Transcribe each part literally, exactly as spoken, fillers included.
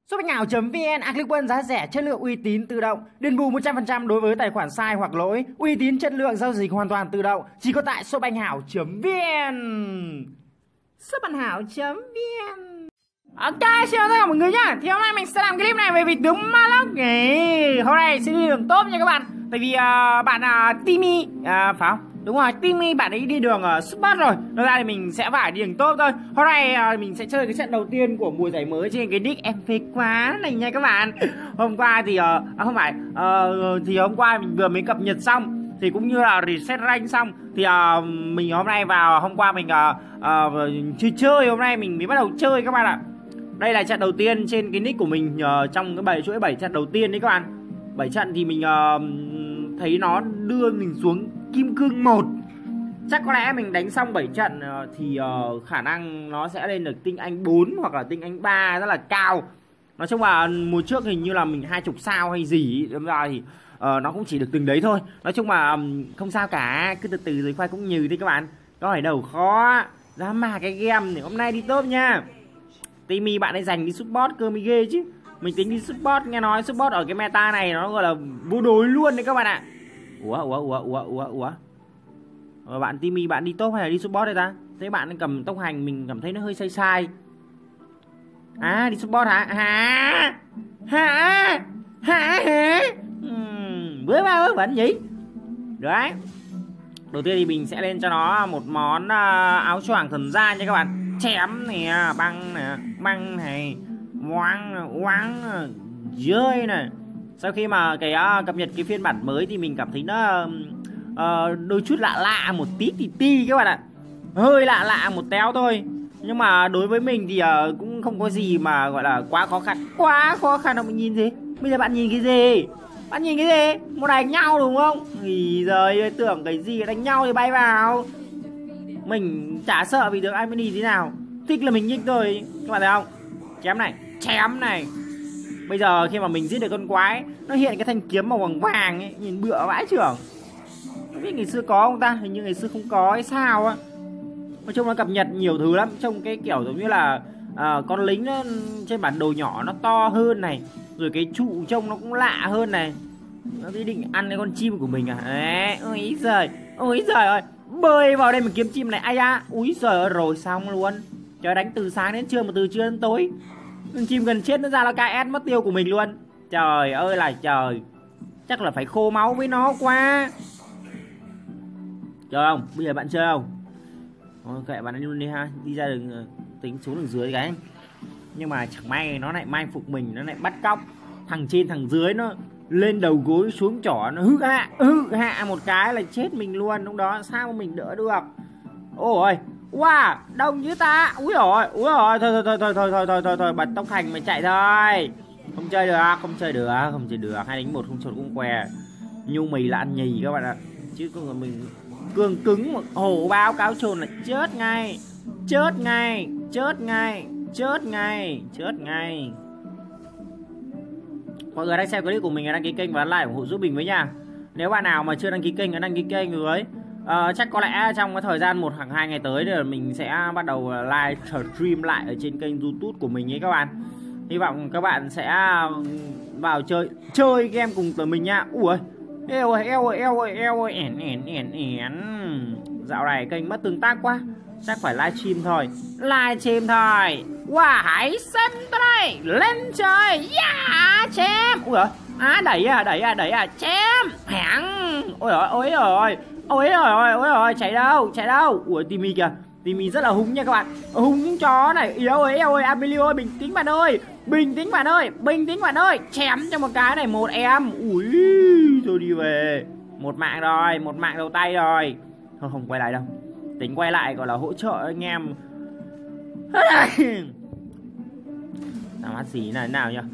Shopbanhảo.vn, Aclickbân giá rẻ, chất lượng uy tín, tự động, đền bù một trăm phần trăm đối với tài khoản sai hoặc lỗi, uy tín, chất lượng, giao dịch hoàn toàn tự động, chỉ có tại Shopbanhảo.vn. Shopbanhảo.vn. Ok, xin chào tất cả mọi người nhá. Thì hôm nay mình sẽ làm clip này về vị tướng Maloc. Hôm nay sẽ đi đường top nha các bạn. Tại vì uh, bạn uh, Timmy uh, phải không? Đúng rồi, Timmy bạn ấy đi đường ở uh, Spot rồi. Nên ra thì mình sẽ phải đi đường top thôi. Hôm nay uh, mình sẽ chơi cái trận đầu tiên của mùa giải mới trên cái nick em phê quá này nha các bạn. Hôm qua thì uh, à, không phải uh, thì hôm qua mình vừa mới cập nhật xong, thì cũng như là reset rank xong, thì uh, mình hôm nay vào, hôm qua mình uh, uh, chơi chơi, hôm nay mình mới bắt đầu chơi các bạn ạ. Đây là trận đầu tiên trên cái nick của mình uh, trong cái bảy chuỗi bảy trận đầu tiên đấy các bạn. bảy trận thì mình uh, thấy nó đưa mình xuống kim cương một. Chắc có lẽ mình đánh xong bảy trận uh, thì uh, khả năng nó sẽ lên được tinh anh bốn hoặc là tinh anh ba rất là cao. Nói chung là mùa trước hình như là mình hai chục sao hay gì, đâm ra thì uh, nó cũng chỉ được từng đấy thôi. Nói chung là um, không sao cả, cứ từ từ rồi khoai cũng nhừ đi các bạn. Có hỏi đầu khó ra mà cái game thì hôm nay đi top nha. Timmy bạn ấy dành đi support cơ mới ghê chứ. Mình tính đi support, nghe nói support ở cái meta này nó gọi là vô đối luôn đấy các bạn ạ. Ủa ủa ủa ủa ủa ủa ờ, bạn Timmy bạn đi top hay là đi support đây ta? Thế bạn cầm tốc hành mình cảm thấy nó hơi sai sai. À đi support hả? Hả? Hả? Hả hả? Uhm, bữa ba bữa vẫn gì? Đấy. Đầu tiên thì mình sẽ lên cho nó một món uh, áo choàng thần gia nha các bạn. Chém nè, băng nè, băng này, oáng, oáng, rơi này. Sau khi mà cái uh, cập nhật cái phiên bản mới thì mình cảm thấy nó uh, đôi chút lạ lạ một tí tí tí các bạn ạ. Hơi lạ lạ một téo thôi. Nhưng mà đối với mình thì uh, cũng không có gì mà gọi là quá khó khăn. Quá khó khăn đâu, mình nhìn gì? Bây giờ bạn nhìn cái gì? Bạn nhìn cái gì? Một đánh nhau đúng không? Ý giời, tưởng cái gì đánh nhau thì bay vào. Mình chả sợ vì được ai mới đi thế nào. Thích là mình nhích thôi. Các bạn thấy không? Chém này, chém này. Bây giờ khi mà mình giết được con quái, nó hiện cái thanh kiếm màu vàng vàng ấy, nhìn bựa vãi trưởng. Không biết ngày xưa có không ta? Hình như ngày xưa không có hay sao á. Nói chung nó cập nhật nhiều thứ lắm. Trông cái kiểu giống như là à, con lính nó, trên bản đồ nhỏ nó to hơn này. Rồi cái trụ trông nó cũng lạ hơn này. Nó định ăn cái con chim của mình à? Đấy, ôi giời, ôi giời ơi. Bơi vào đây mà kiếm chim này, ai da. Úi giời ơi, rồi xong luôn. Trời, đánh từ sáng đến trưa mà từ trưa đến tối. Con chim gần chết nó ra là ca ét mất tiêu của mình luôn. Trời ơi là trời. Chắc là phải khô máu với nó quá. Chơi không? Bây giờ bạn chơi không? Ok, bạn đi luôn đi ha. Đi ra đường, tính xuống đường dưới cái. Nhưng mà chẳng may nó lại mai phục mình, nó lại bắt cóc. Thằng trên thằng dưới nó lên đầu gối xuống chỏ, nó hư hạ hư hạ một cái là chết mình luôn. Lúc đó sao mà mình đỡ được. Ôi wow, đông như ta. Úi rồi, úi rồi, thôi thôi thôi thôi thôi thôi thôi thôi bật tốc hành mà chạy thôi. Không chơi được, không chơi được, không chơi được. Hai đánh một không chột cũng què. Nhu mì là ăn nhì các bạn ạ. Chứ còn mình cường cứng một hổ báo cáo trồn là chết ngay. Chết ngay, chết ngay, chết ngay, chết ngay. Mọi người đang xem clip của mình, đăng ký kênh và like ủng hộ giúp mình với nha. Nếu bạn nào mà chưa đăng ký kênh thì đăng ký kênh rồi. Uh, chắc có lẽ trong cái thời gian một hoặc hai ngày tới thì mình sẽ bắt đầu live stream lại ở trên kênh YouTube của mình ấy các bạn. Hy vọng các bạn sẽ vào chơi chơi game cùng tụi mình nha. Ui eo ơi, eo ơi, eo ơi, eo ơi, ẻn ẻn ẻn ẻn. Dạo này kênh mất tương tác quá, chắc phải livestream thôi. Livestream thôi. Wow, hãy xem tôi đây. Lên chơi. Yeah, chém. Ui giời. À đẩy à, đẩy à, đẩy à, chém. Hẳn. Ôi giời, ôi giời. Ôi giời, ôi giời, chạy đâu, chạy đâu. Ui Timmy kìa. Timmy rất là húng nha các bạn. Húng những chó này. Yếu ơi, eo ơi, Amelie ơi, bình tĩnh bạn ơi. Bình tĩnh bạn ơi, bình tĩnh bạn ơi. Chém cho một cái này, một em. Ui, thôi đi về. Một mạng rồi, một mạng đầu tay rồi. Thôi không quay lại đâu. Tính quay lại gọi là hỗ trợ anh em. Sao hát gì này nào nhỉ?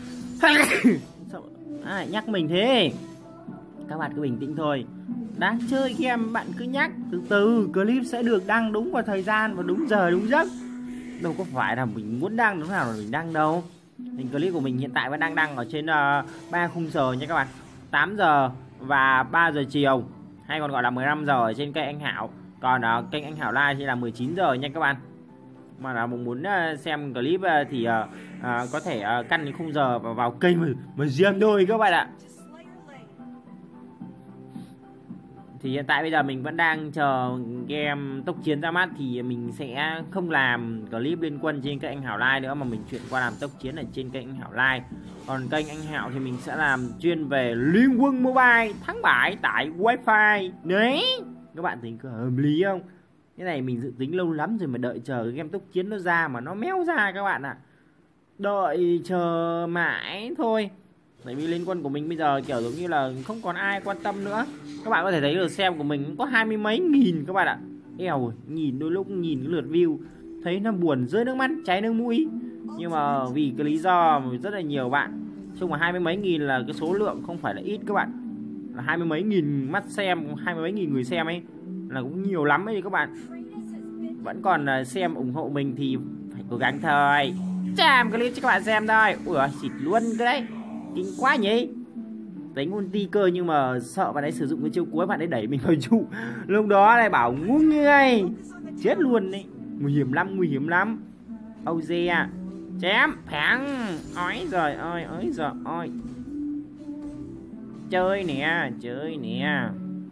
À, nhắc mình thế. Các bạn cứ bình tĩnh thôi. Đang chơi game bạn cứ nhắc. Từ từ clip sẽ được đăng đúng vào thời gian và đúng giờ đúng giấc. Đâu có phải là mình muốn đăng lúc nào là mình đăng đâu. Hình clip của mình hiện tại vẫn đang đăng ở trên uh, ba khung giờ nha các bạn. Tám giờ và ba giờ chiều, hay còn gọi là mười lăm giờ ở trên kênh anh Hảo. Còn uh, kênh anh Hảo Live thì là mười chín giờ nha các bạn. Mà là muốn uh, xem clip uh, thì uh, à, có thể à, căn những khung giờ và vào kênh mà, mà riêng thôi các bạn ạ. Thì hiện tại bây giờ mình vẫn đang chờ game tốc chiến ra mắt, thì mình sẽ không làm clip liên quân trên kênh anh Hảo Lai nữa, mà mình chuyển qua làm tốc chiến ở trên kênh anh Hảo Lai. Còn kênh anh Hảo thì mình sẽ làm chuyên về Liên Quân Mobile thắng bại tại wifi. Đấy, các bạn tính có hợp lý không? Cái này mình dự tính lâu lắm rồi mà đợi chờ cái game tốc chiến nó ra mà nó méo ra các bạn ạ. À. Đợi chờ mãi thôi. Tại vì Liên Quân của mình bây giờ kiểu giống như là không còn ai quan tâm nữa. Các bạn có thể thấy được xem của mình có hai mươi mấy nghìn các bạn ạ. Eo, nhìn đôi lúc nhìn cái lượt view thấy nó buồn rơi nước mắt, cháy nước mũi. Nhưng mà vì cái lý do mà rất là nhiều bạn, chung là hai mươi mấy nghìn là cái số lượng không phải là ít các bạn. Là hai mươi mấy nghìn mắt xem, hai mươi mấy nghìn người xem ấy là cũng nhiều lắm ấy các bạn. Vẫn còn xem ủng hộ mình thì phải cố gắng thôi. Chàm clip cho các bạn xem thôi. Ui xịt luôn cái đấy. Kinh quá nhỉ. Đánh ulti cơ nhưng mà sợ bạn ấy sử dụng cái chiêu cuối bạn ấy đẩy mình vào trụ. Lúc đó lại bảo ngu người. Chết luôn đấy. Nguy hiểm lắm, nguy hiểm lắm. Âu dê à. Chém, phẳng. Ói rồi, ôi, ói rồi, ôi. Chơi nè, chơi nè.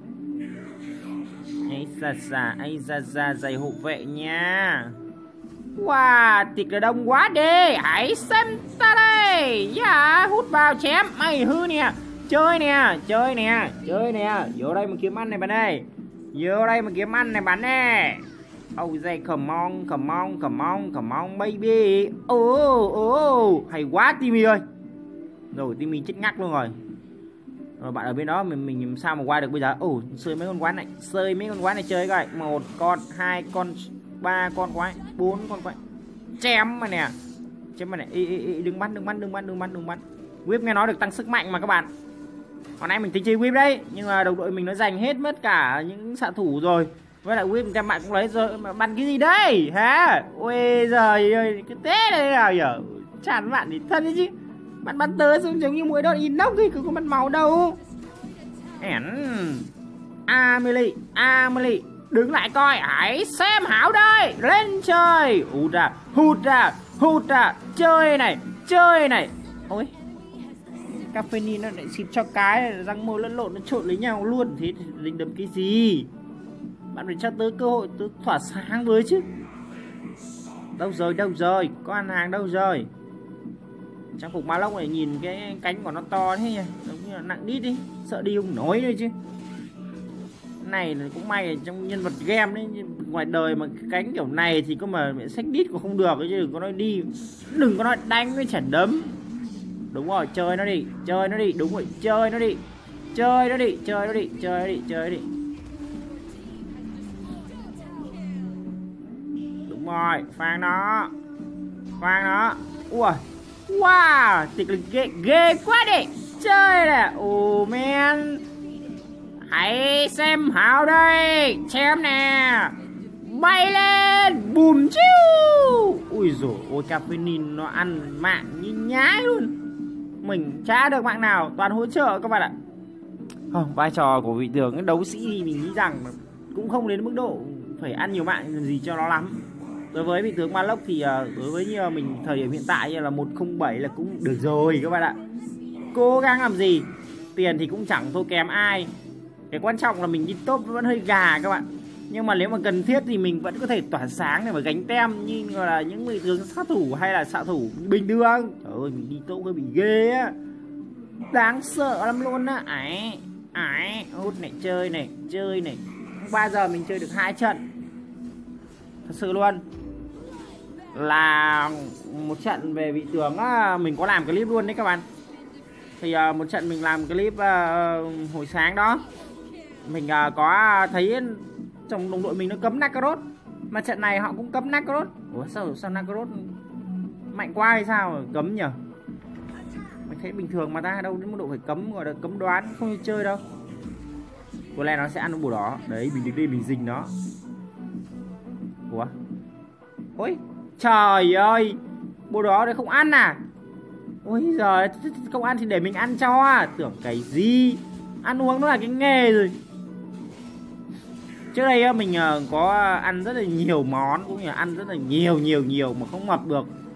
Ây da da, ây da da, giày hộ vệ nha. Wow, thịt là đông quá đi. Hãy xem ta đây. Dạ, hút vào chém. Mày hư nè. Chơi nè, chơi nè, chơi nè. Vô đây mà kiếm ăn này bạn ơi. Vô đây mà kiếm ăn này bạn ơi. Oh dây, come on, come on, come on, come on baby. Oh, oh, hay quá Timmy ơi. Rồi Timmy chết ngắc luôn rồi. Rồi bạn ở bên đó mình mình làm sao mà qua được bây giờ. Ồ, oh, sơi mấy con quái này, sơi mấy con quái này chơi coi. Một con, hai con, ba con quái, bốn con quái. Chém mà nè. Chém mà nè. Ê, ê, ê, đừng bắn, đừng bắn, đừng bắn, đừng bắn, đừng bắn. Whip nghe nói được tăng sức mạnh mà các bạn. Còn nay mình tính chơi Whip đấy, nhưng mà đồng đội mình nó dành hết mất cả những xạ thủ rồi. Với lại Whip các bạn cũng lấy rồi mà bắn cái gì đây hả? Ôi giời ơi, cái té này nào nhở? Chán bạn thì thân đấy chứ. Bạn bắn tớ giống giống như mũi đốt inox thì cứ có bắn màu đâu. Ẻn. Amelie, Amelie, đứng lại coi, hãy xem Hảo đây, lên chơi. Hút ra, hút ra, hút ra, chơi này, chơi này. Ôi, caffeine nó lại xịt cho cái răng môi lẫn lộn nó trộn lấy nhau luôn. Thế thì định đấm cái gì? Bạn phải cho tớ cơ hội tớ thỏa sáng với chứ. Đâu rồi, đâu rồi, có ăn hàng đâu rồi. Trang phục ma lốc này nhìn cái cánh của nó to thế nhỉ, giống như là nặng đít đi, sợ đi không nổi nữa chứ. Này là cũng may là trong nhân vật game đấy, ngoài đời mà cái cánh kiểu này thì có mà xách đít cũng không được chứ, đừng có nói đi, đừng có nói đánh với chả đấm. Đúng rồi, chơi nó đi, chơi nó đi, đúng rồi, chơi nó đi, chơi nó đi, chơi nó đi, chơi nó đi, chơi nó đi. Đúng rồi, phang nó, phang nó. Ui, wow, thì ghê, ghê quá đi, chơi nè, oh man. Hãy xem Hảo đây, chém nè, bay lên, bùm chiu. Ui dồi ôi, caffeine nó ăn mạng như nhái luôn. Mình chả được mạng nào, toàn hỗ trợ các bạn ạ. Không, vai trò của vị tướng cái đấu sĩ thì mình nghĩ rằng cũng không đến mức độ phải ăn nhiều mạng gì cho nó lắm. Đối với vị tướng Malok thì đối với như mình thời điểm hiện tại như là một không bảy là cũng được rồi các bạn ạ. Cố gắng làm gì, tiền thì cũng chẳng thua kém ai. Cái quan trọng là mình đi top vẫn hơi gà các bạn. Nhưng mà nếu mà cần thiết thì mình vẫn có thể tỏa sáng để mà gánh tem như là những vị tướng sát thủ hay là xạ thủ bình thường. Trời ơi, mình đi top hơi bị ghê á, đáng sợ lắm luôn á. Ấy, ấy, hút này, chơi này, chơi này. Ba giờ mình chơi được hai trận. Thật sự luôn. Là một trận về vị tướng á, mình có làm clip luôn đấy các bạn. Thì uh, một trận mình làm clip uh, hồi sáng đó, mình uh, có thấy trong đồng đội mình nó cấm Nakaroth, mà trận này họ cũng cấm Nakaroth. Ủa sao sao Nakaroth mạnh quá hay sao cấm nhỉ? Mình thấy bình thường mà ta, đâu đến mức độ phải cấm, gọi là cấm đoán, không chơi đâu. Có lẽ nó sẽ ăn bùa đỏ. Đấy, mình đứng đây mình dình nó. Ủa? Ôi, trời ơi, bùa đỏ đấy không ăn à? Ôi giời, không ăn thì để mình ăn cho. Tưởng cái gì, ăn uống nó là cái nghề rồi. Trước đây mình có ăn rất là nhiều món, cũng như là ăn rất là nhiều nhiều nhiều mà không mập được.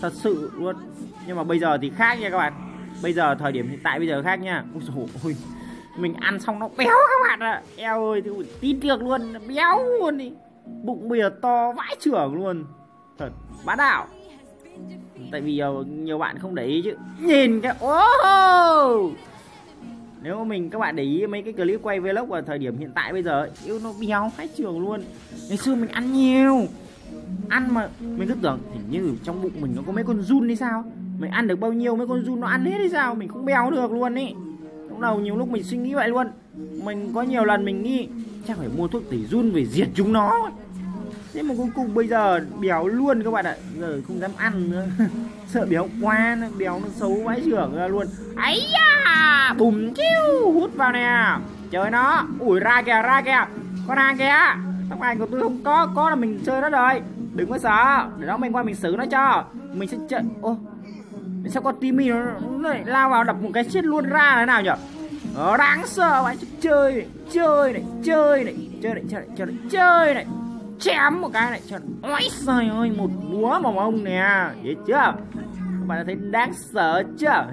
thật sự luôn. Nhưng mà bây giờ thì khác nha các bạn. Bây giờ thời điểm hiện tại bây giờ khác nha. Ôi dồi ôi, mình ăn xong nó béo các bạn ạ. À. Eo ơi, tin được luôn, béo luôn đi. Bụng bây giờ to vãi chưởng luôn. Thật bá đạo. Tại vì nhiều, nhiều bạn không để ý chứ. Nhìn cái oh! Nếu mà mình các bạn để ý mấy cái clip quay vlog vào thời điểm hiện tại bây giờ, yêu nó béo vãi chưởng luôn. Ngày xưa mình ăn nhiều, ăn mà mình cứ tưởng hình như trong bụng mình nó có mấy con giun hay sao. Mình ăn được bao nhiêu mấy con giun nó ăn hết hay sao. Mình không béo được luôn ý. Lúc đầu nhiều lúc mình suy nghĩ vậy luôn. Mình có nhiều lần mình nghĩ chắc phải mua thuốc tẩy giun về diệt chúng nó. Thế mà cuối cùng bây giờ béo luôn các bạn ạ. Giờ không dám ăn nữa. Sợ béo quá, nó béo nó xấu vãi chưởng ra luôn. Ấy da, bùm chiu, hút vào nè. Chơi nó, ủi ra kìa, ra kìa. Con hàng kìa. Tóc này của tôi không có, có là mình chơi nó rồi. Đừng có sợ, để đó mình qua mình xử nó cho. Mình sẽ chơi, ô sao con Timmy nó, nó lại lao vào đập một cái chết luôn ra thế nào nhỉ? Nó đáng sợ vậy. Chơi này, chơi này, chơi này, chơi này, chơi này, chơi này, chơi này. Chém một cái này cho ôi trời ơi, một búa vào mông nè, biết chưa? Các bạn thấy đáng sợ chưa?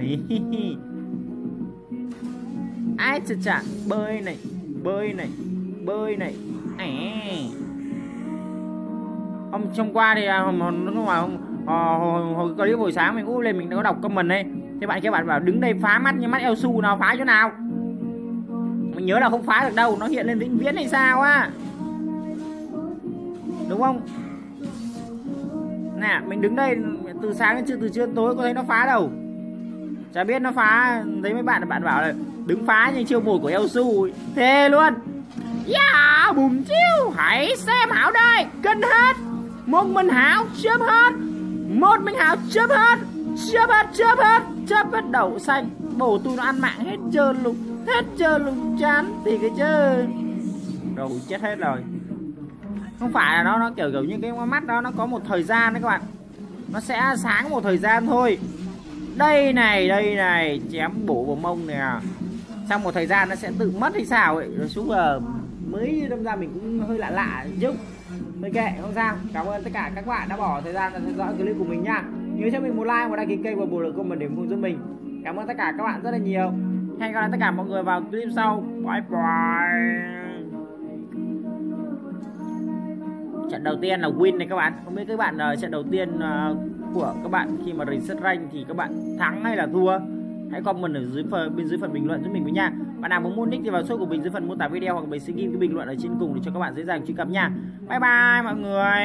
Ai chả chả bơi này, bơi này, bơi này. À. Hôm trong qua thì hôm hôm hôm hồi, hồi clip buổi sáng mình úp lên mình đã có đọc comment đây. Thế bạn các bạn bảo đứng đây phá mắt như mắt eo su nào, phá chỗ nào? Mình nhớ là không phá được đâu, nó hiện lên vĩnh viễn hay sao á? Đúng không? Nè, mình đứng đây từ sáng đến trưa, từ trưa đến tối có thấy nó phá đâu. Chả biết nó phá. Thấy mấy bạn bạn bảo là đứng phá như chiêu mồi của eo su. Thề luôn. Yeah, bùm chiêu. Hãy xem Hảo đây. Cân hết. Một mình Hảo chớp hết. Một mình Hảo chớp hết. Chớp hết, chớp hết. Chớp hết đậu xanh. Bổ tôi nó ăn mạng hết trơn luôn. Hết trơn luôn, chán thì cái chứ. Rồi chết hết rồi. Không phải là nó nó kiểu kiểu như cái mắt đó nó có một thời gian đấy các bạn. Nó sẽ sáng một thời gian thôi. Đây này, đây này, chém bổ vào mông nè. Xong một thời gian nó sẽ tự mất hay sao ấy. Rồi xuống giờ mới đâm ra mình cũng hơi lạ lạ chứ. Thôi kệ, không sao. Cảm ơn tất cả các bạn đã bỏ thời gian theo dõi clip của mình nha. Nhớ cho mình một like, một đăng ký kênh và một lượt comment để ủng hộ giúp mình. Cảm ơn tất cả các bạn rất là nhiều. Hẹn gặp lại tất cả mọi người vào clip sau. Bye bye. Trận đầu tiên là win này các bạn. Không biết các bạn uh, trận đầu tiên uh, của các bạn khi mà reset rank thì các bạn thắng hay là thua? Hãy comment ở dưới phần bên dưới phần bình luận giúp mình với nha. Bạn nào muốn mua nick thì vào số của mình dưới phần mô tả video hoặc mình sẽ ghi cái bình luận ở trên cùng để cho các bạn dễ dàng truy cập nha. Bye bye mọi người.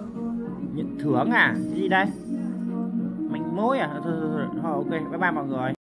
Nhận thưởng à? Cái gì đây? Manh mối à? Thôi, thôi, thôi, thôi ok. Bye bye mọi người.